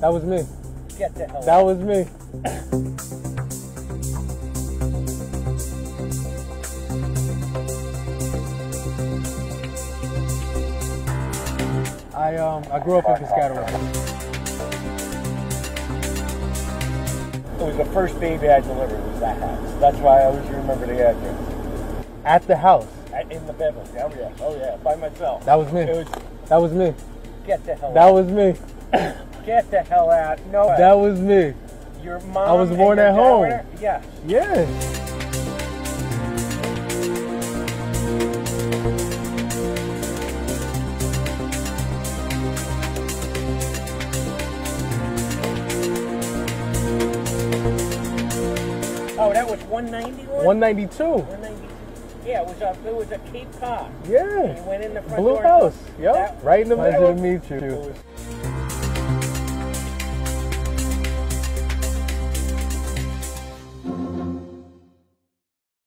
That was me. Get the hell That out. was me. I grew up in Piscataway. It was the first baby I delivered, was that house. That's why I always remember the address. At the house. In the bedroom. Oh yeah, by myself. That was me. It was, That was me. get the hell That out. was me. Get the hell out. No way. That was me. Your mom I was and born your at dad home. were there? Yes. Yeah. Oh, that was 191? 192. 192. Yeah, it was a Cape Cod. Yeah. You went in the front Blue door. house. Yep. That- Right in the that middle. was- Nice to meet It you. was